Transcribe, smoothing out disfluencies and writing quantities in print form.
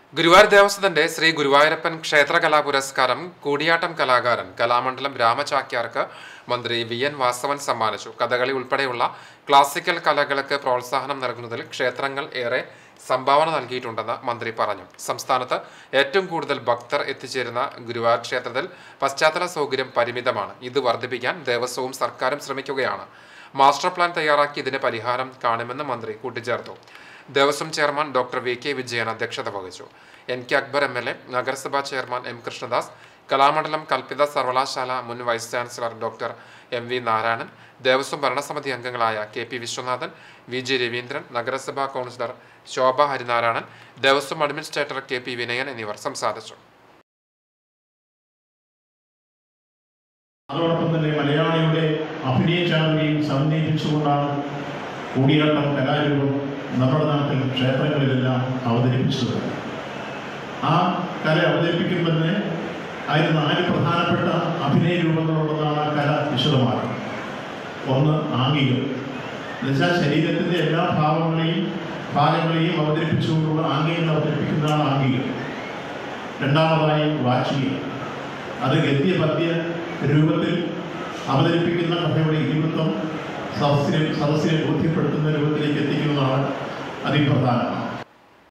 ഗുരുവായൂർ ദേവസ്വത്തിന്റെ ശ്രീ ഗുരുവായൂരപ്പൻ ക്ഷേത്രകലാ പുരസ്കാരം കൂടിയാട്ടം കലാകാരൻ കലാമണ്ഡലം രാമചാക്യാർക്ക് മന്ത്രി വി.എൻ. വാസവൻ സമ്മാനിച്ചു. കഥകളി ഉൾപ്പെടെയുള്ള ക്ലാസിക്കൽ കലകൾക്ക് പ്രോത്സാഹനം നൽകുന്നതിൽ ക്ഷേത്രങ്ങൾ ഏറെ സംഭാവന നൽകിയിട്ടുണ്ടെന്ന് മന്ത്രി പറഞ്ഞു. സംസ്ഥാനത്ത് ഏറ്റവും കൂടുതൽ ഭക്തർ എത്തിച്ചേരുന്ന ഗുരുവായൂർ ക്ഷേത്രത്തിൽ പശ്ചാത്തല സൗകര്യം പരിമിതമാണ്. ഇത് വർദ്ധിപ്പിക്കാൻ ദേവസ്വവും സർക്കാരും ശ്രമിക്കുകയാണ്. മാസ്റ്റർ പ്ലാൻ തയ്യാറാക്കി ഇതിന് പരിഹാരം കാണുമെന്ന് മന്ത്രി കൂട്ടിച്ചേർത്തു. Devaswom chairman doctor V K. Vijayan അധ്യക്ഷത വഹിച്ചു. എൻ.കെ. അക്ബർ എം.എൽ.എ, നഗരസഭാ ചെയർമാൻ എം. കൃഷ്ണദാസ്, കലാമണ്ഡലം കൽപ്പിത സർവകലാശാല മുൻ vice chancellor doctor M V. Narayanan, Devaswom ഭരണസമിതി അംഗങ്ങളായ കെ.പി. വിശ്വനാഥൻ, വി.ജി. രവീന്ദ്രൻ, നഗരസഭാ councillor Shobha Harinarayanan, Devaswom administrator K P. Vinayan എന്നിവർ സംസാരിച്ചു. അതോടൊപ്പം തന്നെ മലയാളിയുടെ അഭിനയചാരുതയും സമന്വയിപ്പിച്ചുകൊണ്ടാണ് കൂടിയാട്ടം കലാരൂപം നമ്മുടെ നാട്ടിൽ ക്ഷേത്രങ്ങളിലെല്ലാം അവതരിപ്പിച്ചത്. ആ കല അവതരിപ്പിക്കുന്നതിന് അതിന് 4 പ്രധാനപ്പെട്ട അഭിനയ രൂപങ്ങളുള്ളതാണ് കല വിശദമാക്കുന്നത്. ഒന്ന് ആംഗികം, എന്നുവെച്ചാൽ ശരീരത്തിൻ്റെ എല്ലാ ഭാഗങ്ങളെയും അവതരിപ്പിച്ചുകൊണ്ടുള്ള ആംഗികങ്ങൾ അവതരിപ്പിക്കുന്നതാണ് ആംഗികം. രണ്ടാമതായി വാചികം, അത് ഗദ്യ-പദ്യ രൂപത്തിൽ അവതരിപ്പിക്കുന്ന കഥയുടെ ഇതിവൃത്തം സദസ്സിനെ ബോധ്യപ്പെടുത്തുന്ന രൂപത്തിലേക്ക് എത്തിക്കുന്നതാണ് അതിപ്രധാനം.